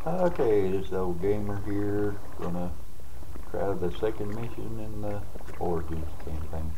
Okay, this old gamer here gonna try the second mission in the Origins campaign.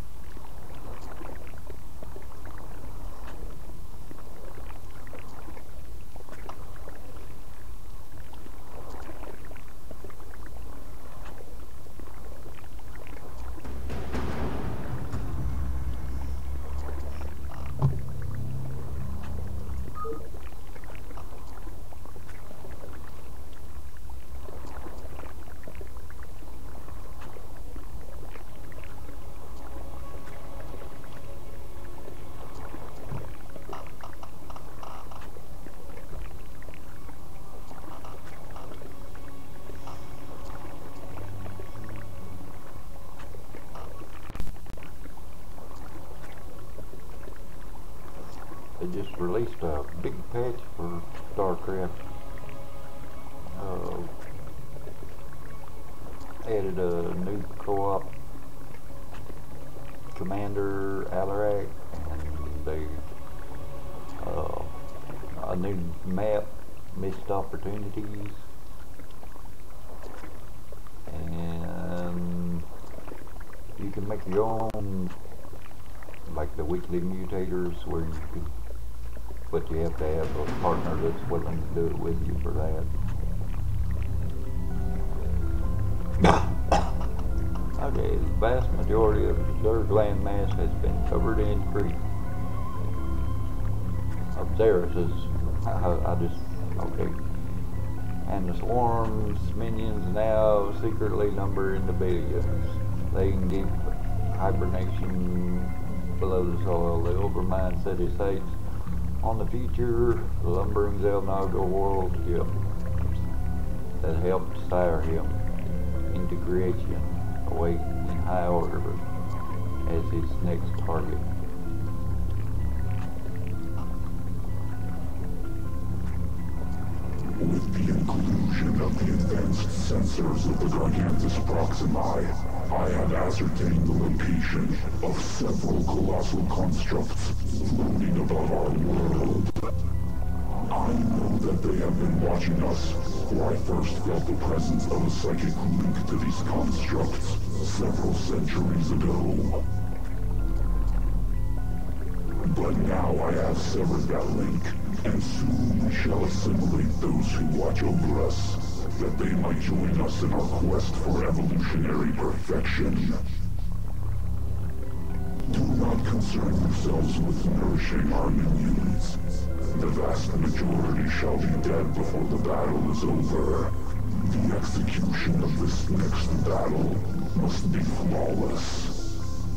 They just released a big patch for StarCraft. Added a new co-op commander, Alarak, and a new map, Missed Opportunities, and you can make your own, like the weekly mutators, where you can, but you have to have a partner that's willing to do it with you for that. Okay, the vast majority of the Zerg landmass has been covered in creep. Of Zerus is, okay. And the swarm's minions now secretly number in the billions. They can keep hibernation below the soil. The overmined city sites on the future, the lumbering Xel'Naga world ship that helped sire him into creation, await in high order as his next target. With the inclusion of the advanced sensors of the Gigantus Proximi, I have ascertained the location of several colossal constructs floating above our world. I know that they have been watching us, for I first felt the presence of a psychic link to these constructs several centuries ago. But now I have severed that link, and soon shall assimilate those who watch over us, that they might join us in our quest for evolutionary perfection. Do not concern yourselves with nourishing our minions. The vast majority shall be dead before the battle is over. The execution of this next battle must be flawless.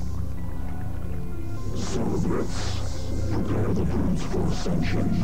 Cerebrates, prepare the brutes for ascension.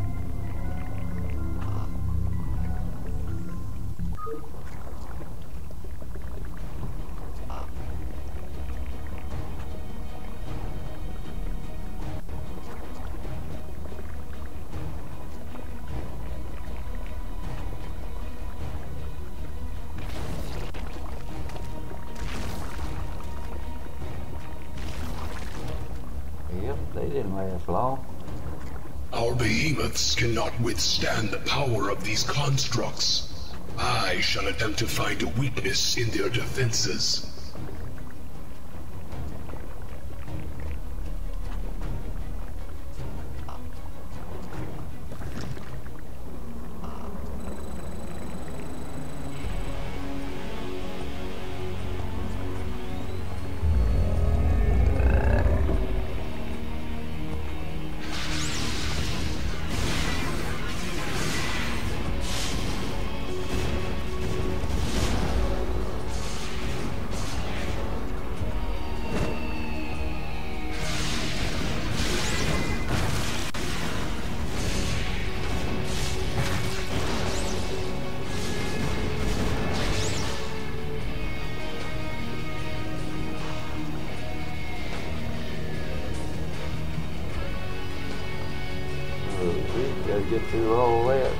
They didn't last long. Our behemoths cannot withstand the power of these constructs. I shall attempt to find a weakness in their defenses. Gotta get through all that.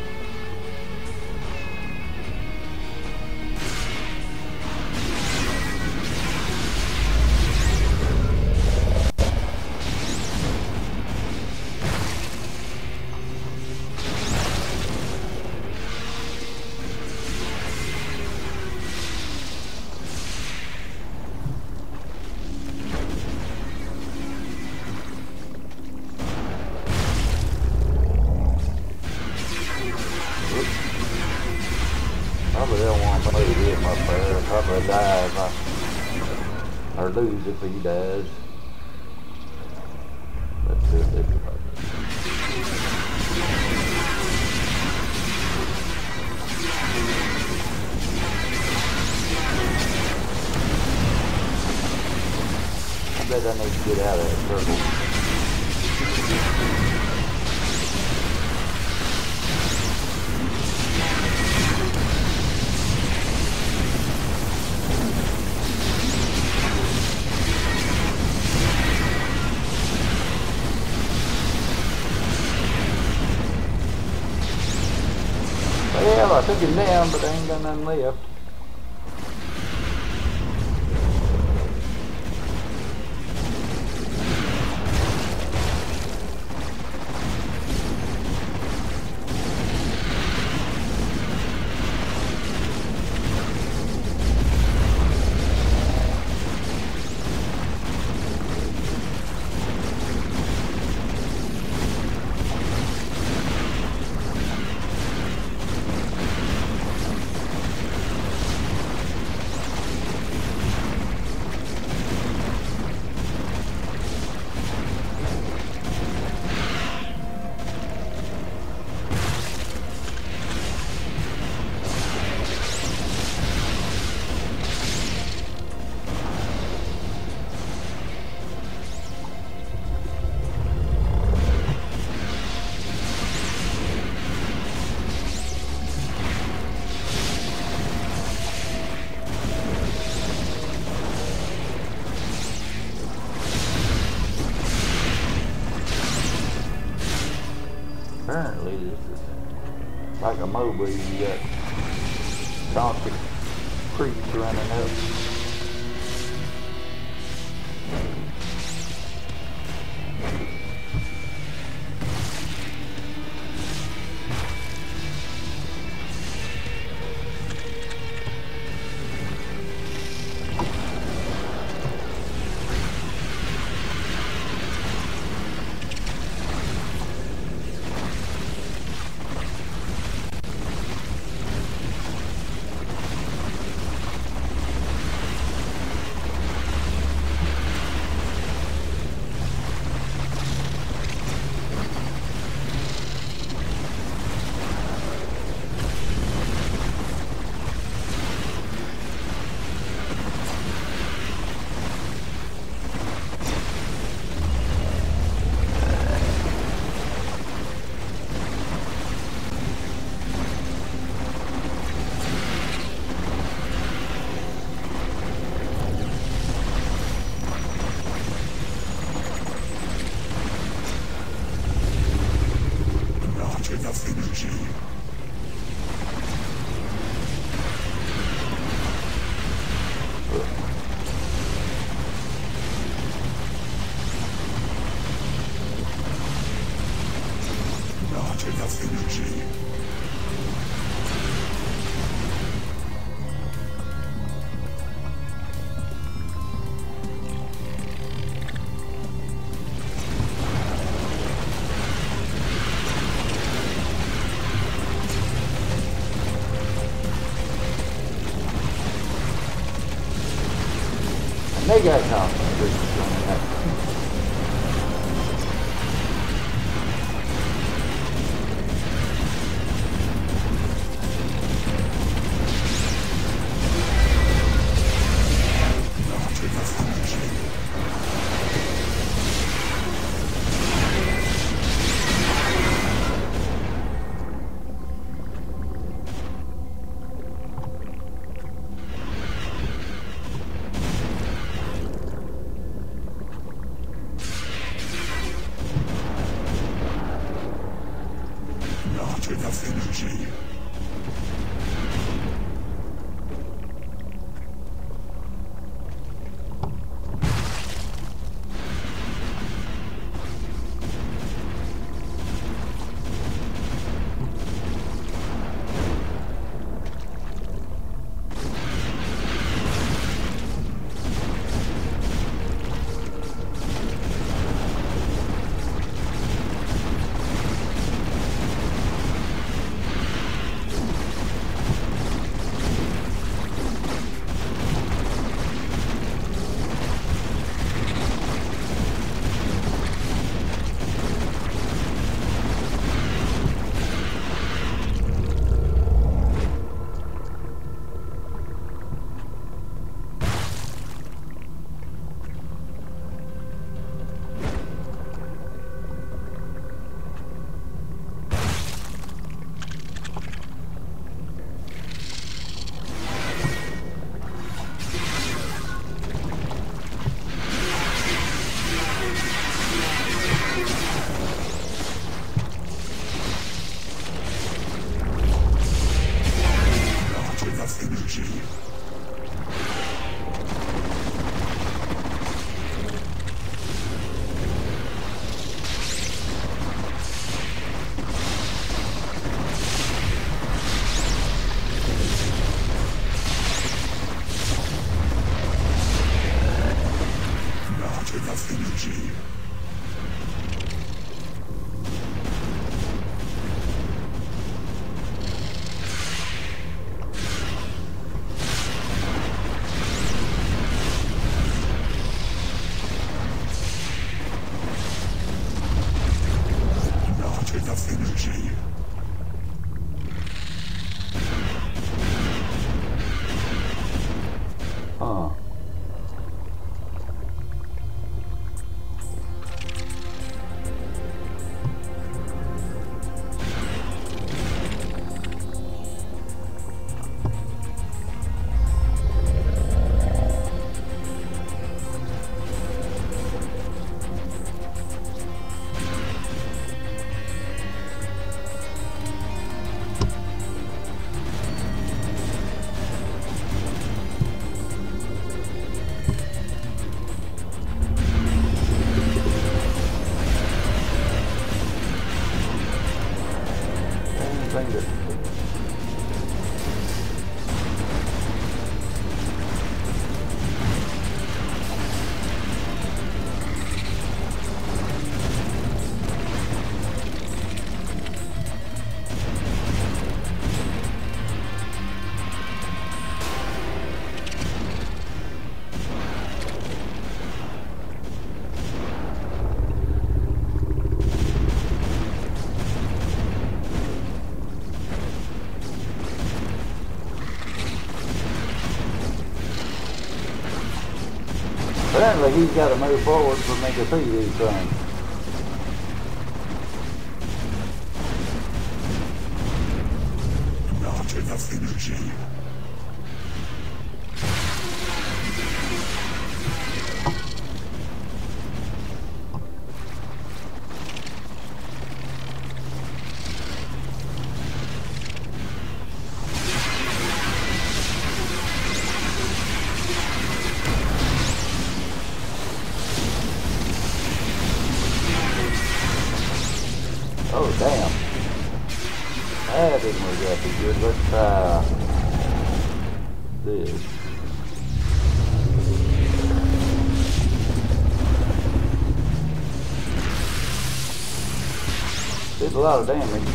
up there. Probably dies or lose if he dies. Let's see if they can fight. I bet I need to get out of that circle. Well, I took him down, but I ain't got nothing left. Apparently this is like a mobile, you got constant creeps running up. Enough energy. Not enough energy. They got confidence on that. Not enough energy. Not enough energy. Huh. Apparently he's got to move forward for me to see these things. Not enough energy. Oh damn. That didn't work out too good. Let's try this. Did a lot of damage.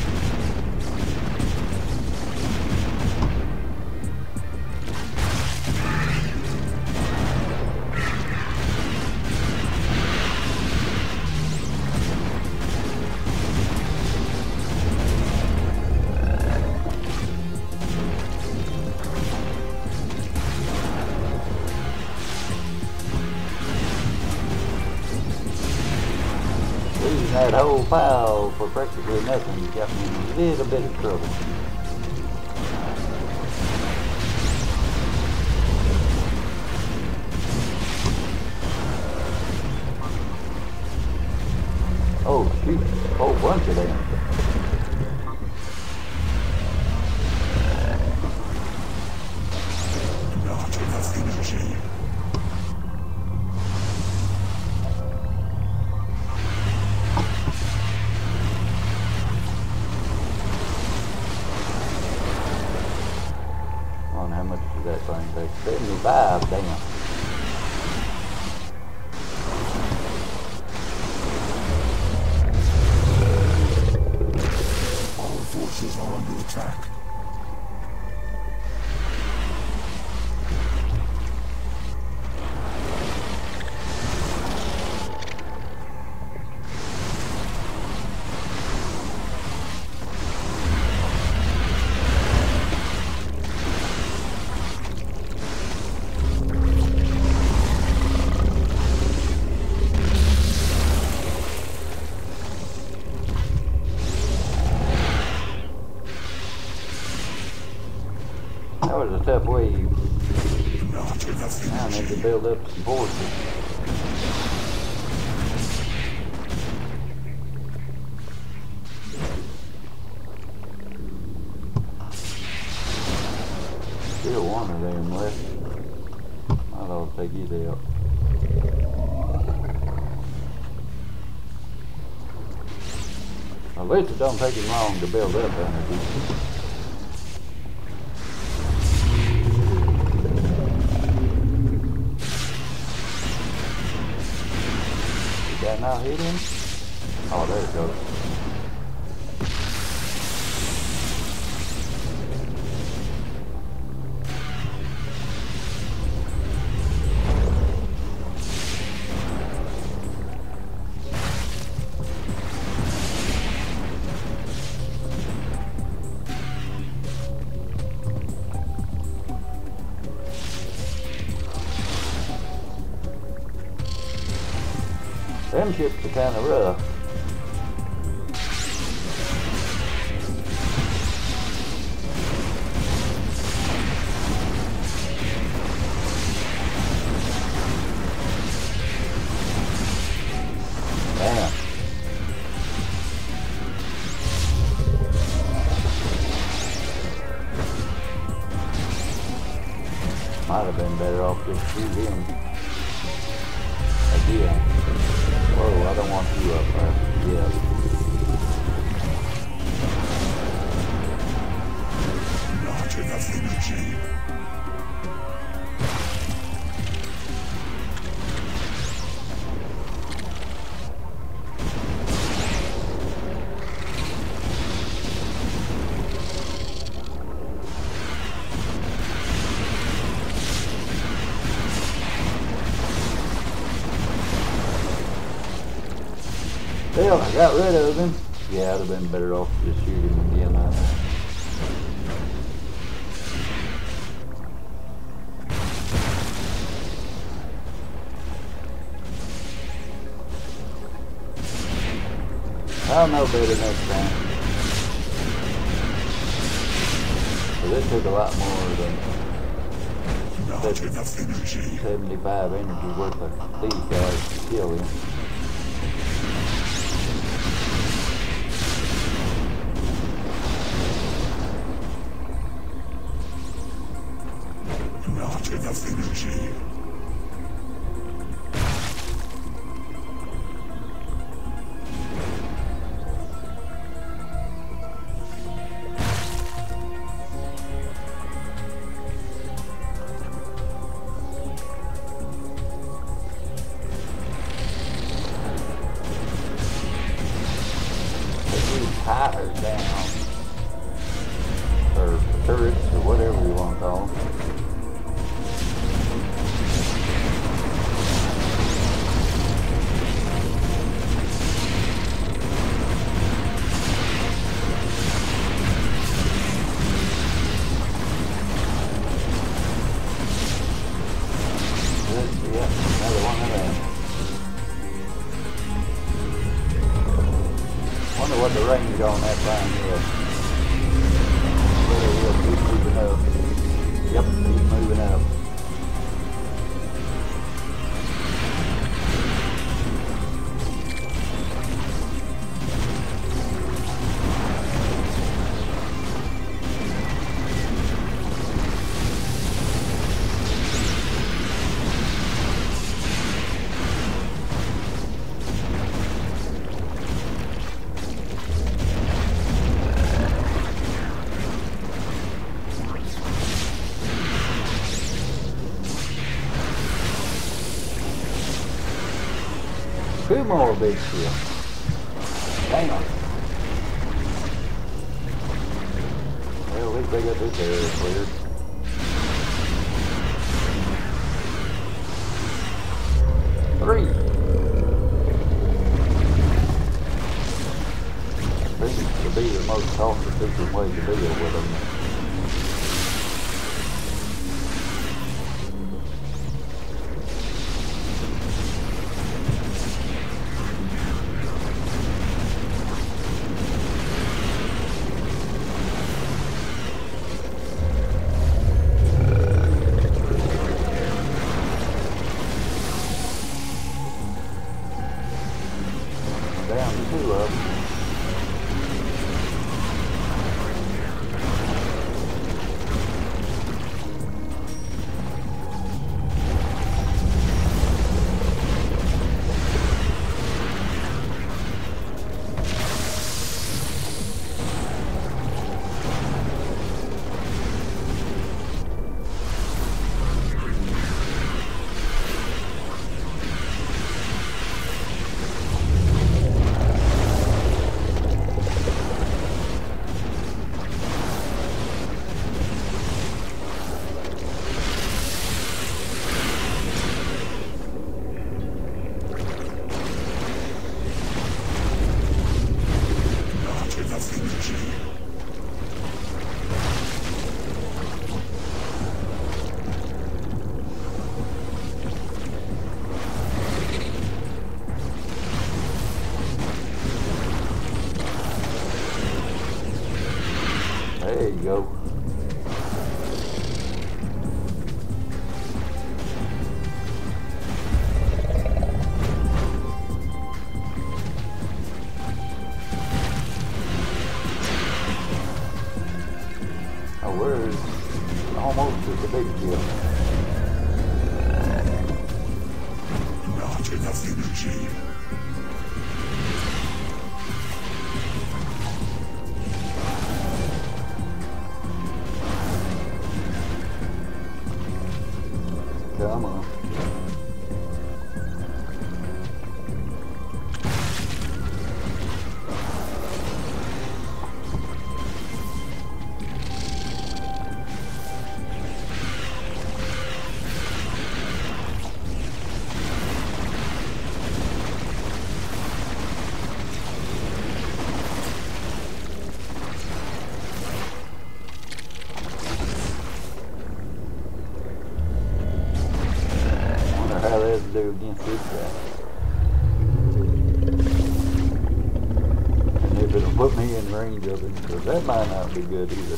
That whole pile for practically nothing got me in a little bit of trouble. Oh shoot, a whole bunch of them. Not enough energy. How much does that thing take? 75, damn. Our forces are under attack. That was a tough wave. Not enough Now I need to build up some forces. Still one of them left. Might ought to take it out. At least it don't take him long to build up energy. Did that not hit him? Oh, there it goes. Them ships are kind of rough. Damn. Might have been better off just shoot him. Again. Whoa, I don't want you up there. Yeah. Not enough energy. Hell, I got rid of him. Yeah, I'd have been better off to just shoot him again. I'll know better next time. But it took a lot more than Not enough energy. 75 energy worth of these guys to kill him. Not enough energy. Tires down, or turrets, or whatever you want to call them. Yep, another one of them. Wonder what the range on that thing is. He's moving up. Yep, he's moving up. Two more big ships. Damn. Well, at least they got this area cleared. Three. Seems to be the most cost-efficient way to deal with them. Down to two of them. There you go. Oh, we're almost at the big kill. Not enough energy. Come on. How they do against this guy. And if it'll put me in range of him, because that might not be good either.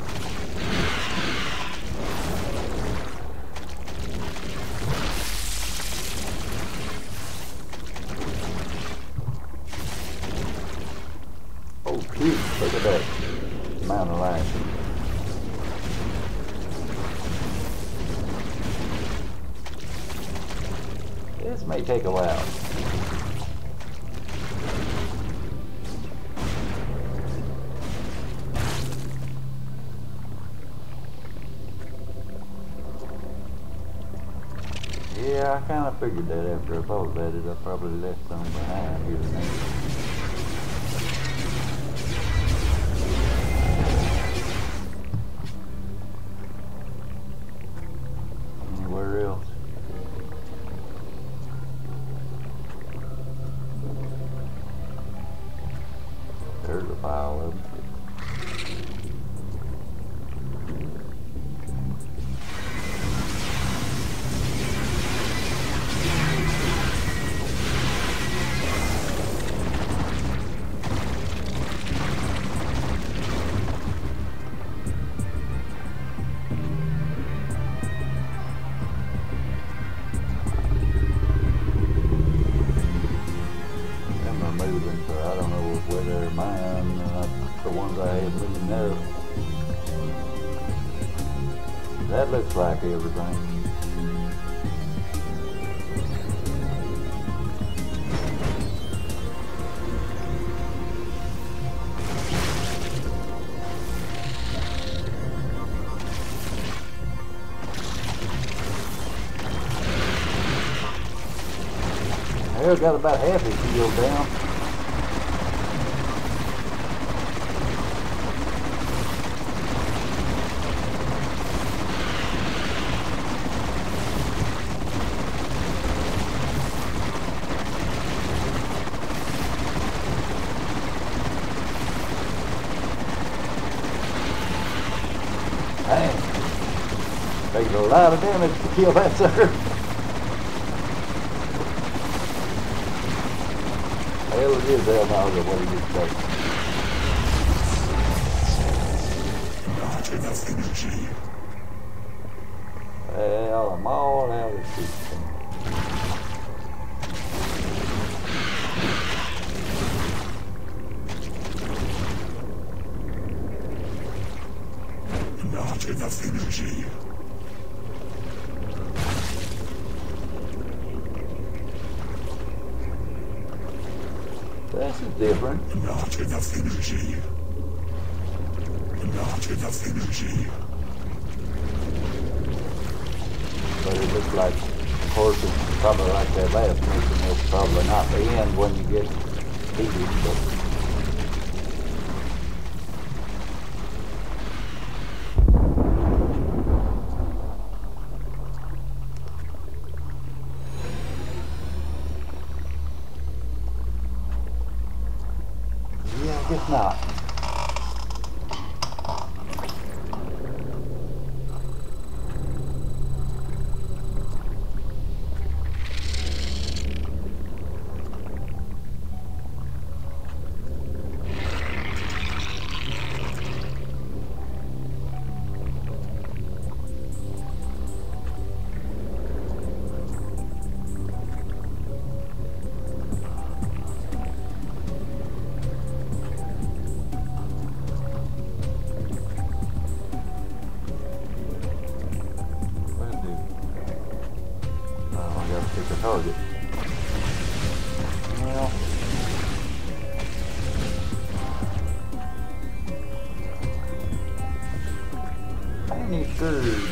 Oh shoot, look at that amount of life. This may take a while. Yeah, I kind of figured that after I thought about it. I probably left some behind here and there. Anywhere else? There's a pile of them. Them are moving, so I don't know whether they're mine or the ones I had moving there. That looks like everything. Hell, got about half his shield down. Dang. Takes a lot of damage to kill that sucker. Hell, it is hell now, what he just said. Not enough energy. Well, I'm all out of shit. Not enough energy. This is different. Not enough energy. Not enough energy. But it looks like, of course, it's probably like that last mission. It's probably not the end when you get heated, but yeah, I guess not. Tiny Scourge.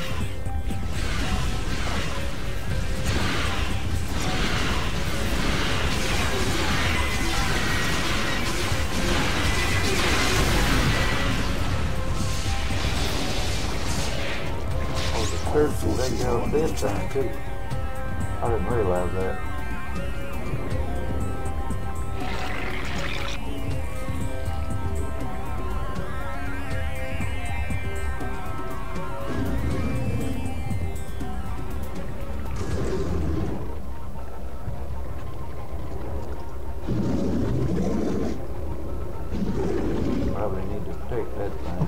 Oh, the Scourge will take out this time too. I didn't realize that. Probably need to protect that thing.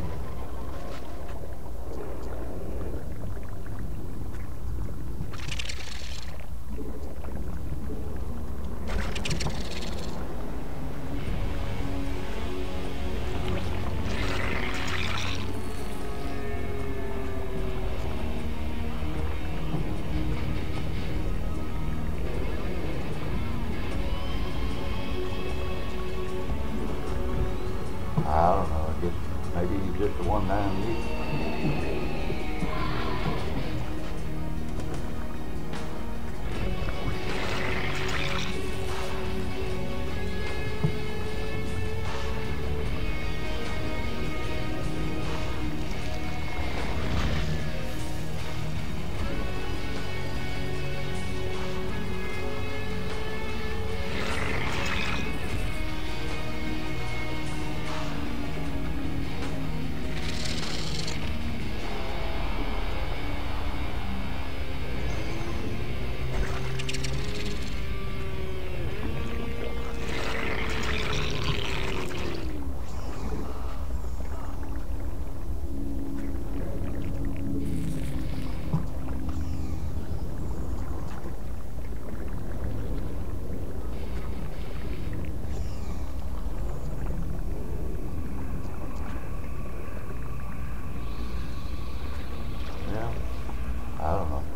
I don't know, I guess maybe he's just a one-time use. Yeah, I don't know.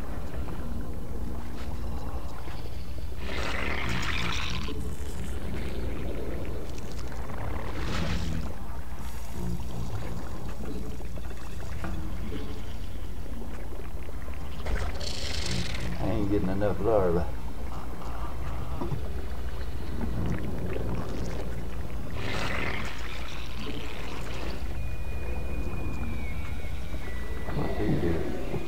I ain't getting enough larvae. What's he do?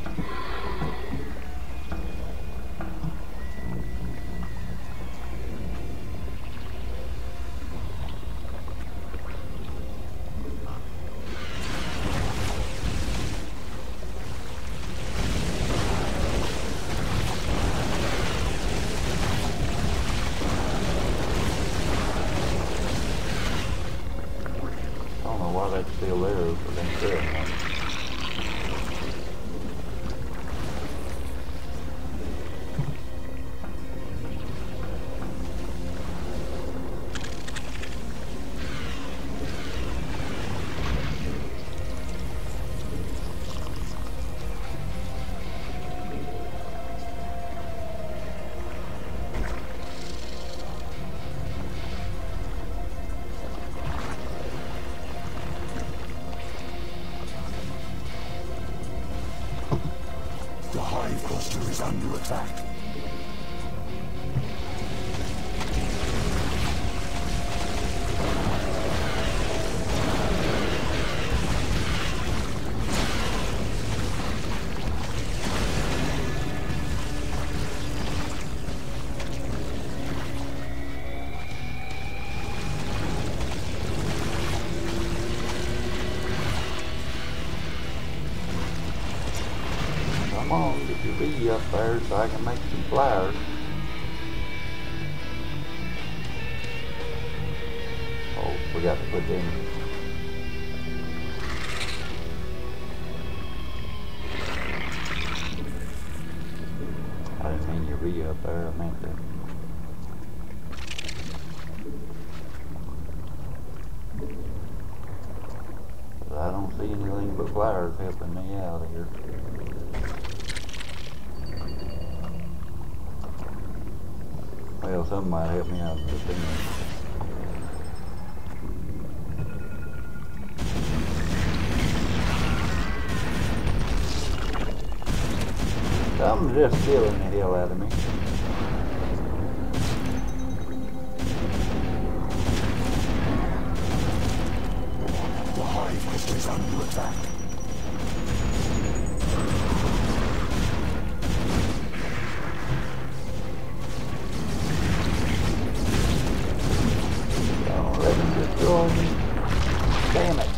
I don't know why that's still there for themselves. The hive cluster is under attack. Come on, get your bee up there so I can make some flowers. Oh, forgot to put them. I didn't mean your bee up there, I meant that. But I don't see anything but flowers helping me out here. Well, something might help me out with this thing. Something's just killing the hell out of me. The hive crystal is under attack. Don't let him destroy me. Damn it.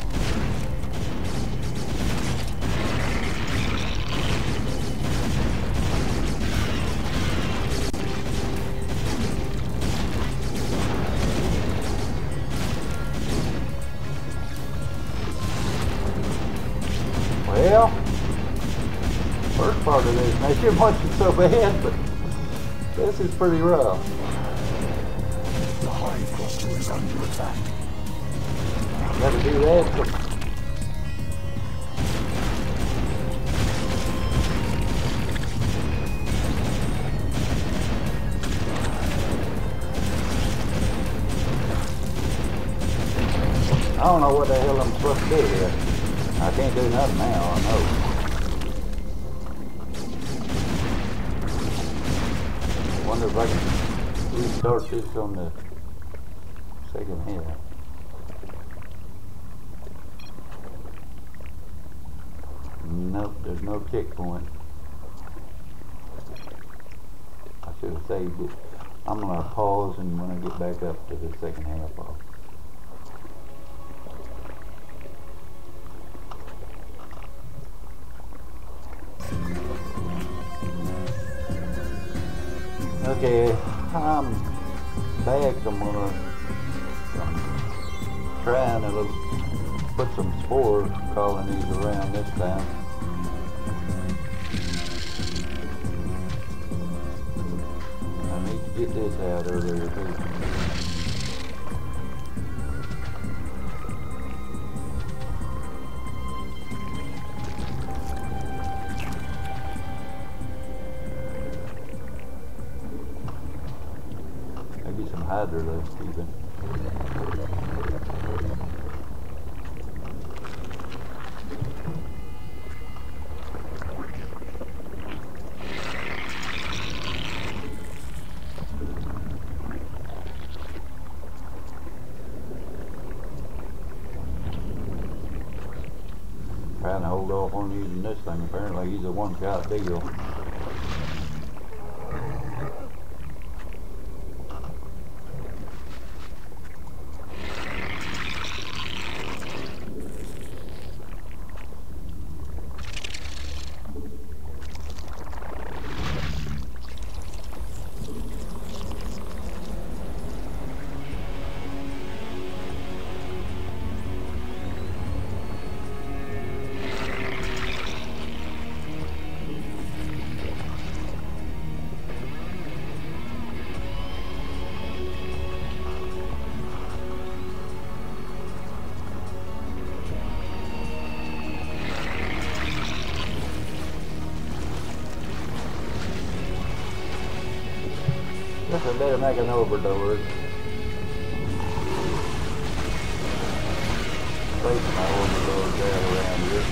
Well, first part of this mission wasn't so bad, but this is pretty rough. The hive cluster is under attack. Gotta do that. I don't know what the hell I'm supposed to do here. I can't do nothing now, I know. Wonder if I can restart this on the second half. Nope, there's no checkpoint. I should have saved it. I'm gonna pause and when I get back up to the second half I'll okay, I'm back. I'm trying to put some spore colonies around this time. I need to get this out earlier too. Maybe some Hydralisk even. Trying to hold off on using this thing. Apparently he's a one-shot deal. Just a better make an overdose. Place my overdose out around here.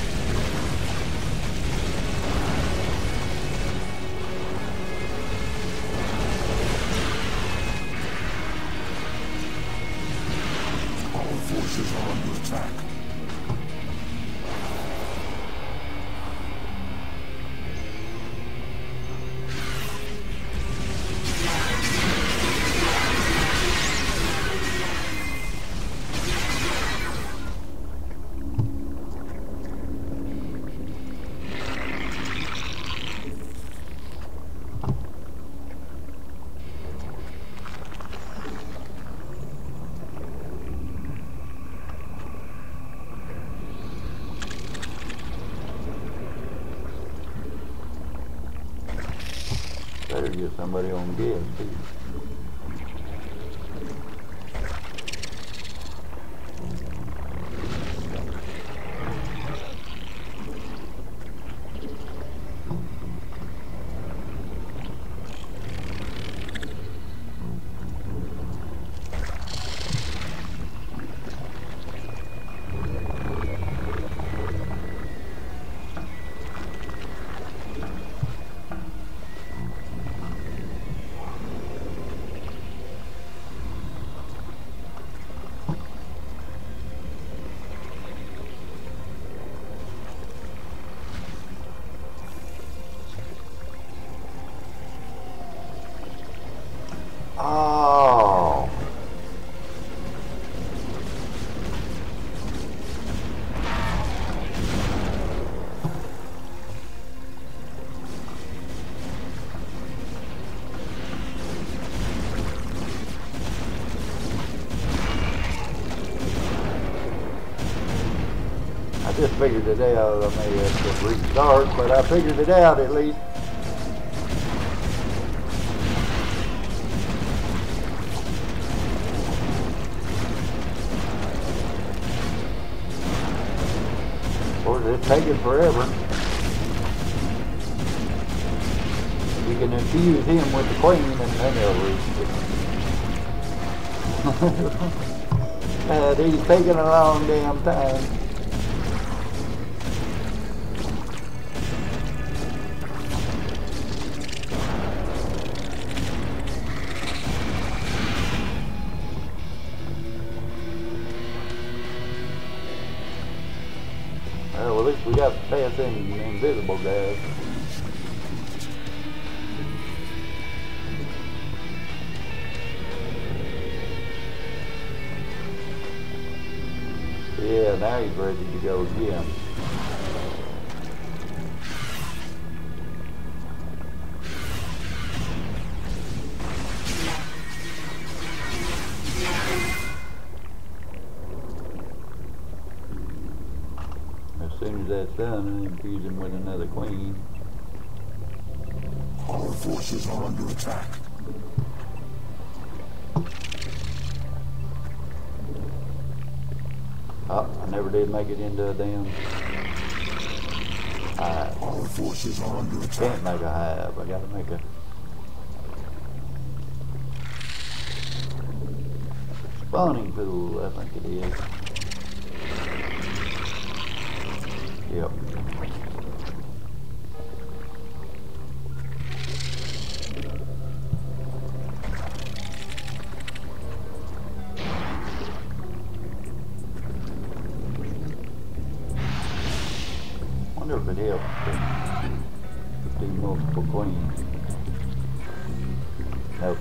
All forces are under attack. Better get somebody on gas too. just figured it out. I may have to restart, but I figured it out at least. Of course, it's taking forever. You can infuse him with the queen and then he'll reach it. He's taking a long damn time. Well, at least we got past any invisible guys. Yeah, now he's ready to go again. As soon as that's done, I infuse him with another queen. Our forces are under attack. Oh, I never did make it into a damn hive. Our forces are under attack. Can't make a hive. I gotta make a spawning pool, I think it is. Yep. Wonder if it helps to do multiple queens. Nope.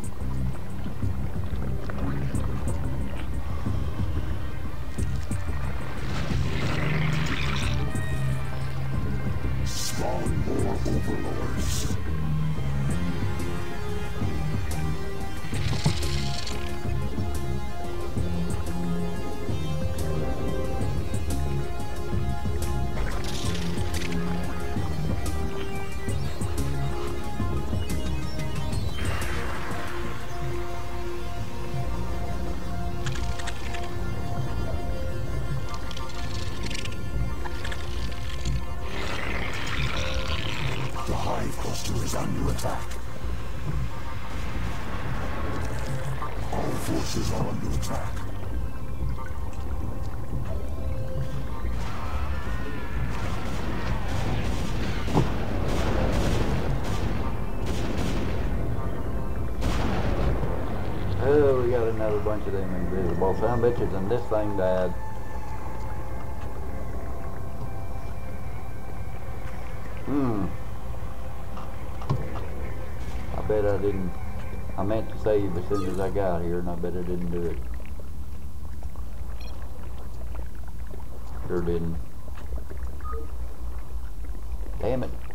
Spawn more overlords. The hive cluster is under attack. Our forces are under attack. Oh, we got another bunch of them invisible son bitches, and this thing died. I bet I didn't. I meant to save as soon as I got here, and I bet I didn't do it. Sure didn't. Damn it.